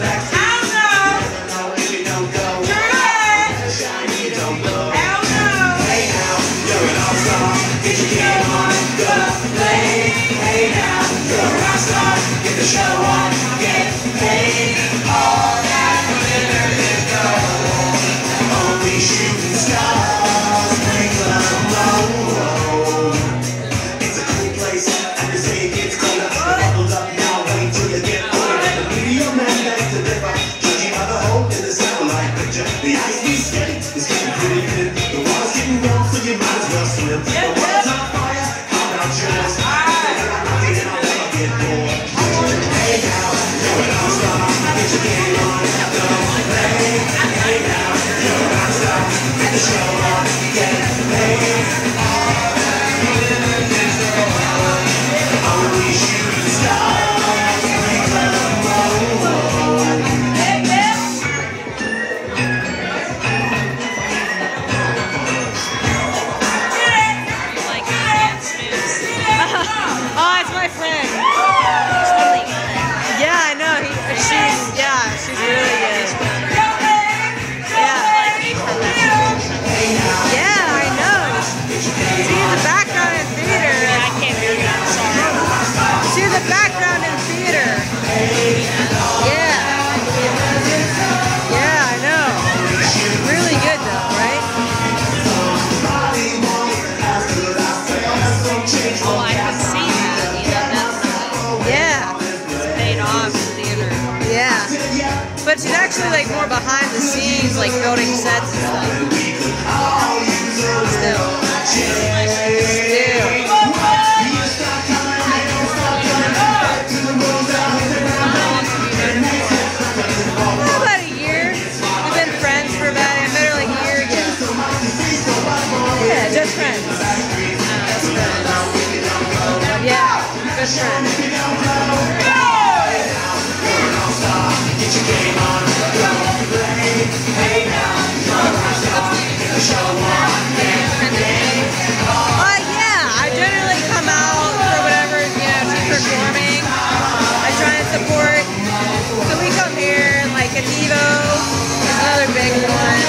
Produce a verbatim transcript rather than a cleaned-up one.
But she's actually like more behind the scenes, like building sets and stuff. Still. Still. Well, about a year. We've been friends for about, I met her like a year ago. Yeah, just friends. Just friends. Yeah, just friends. Big one.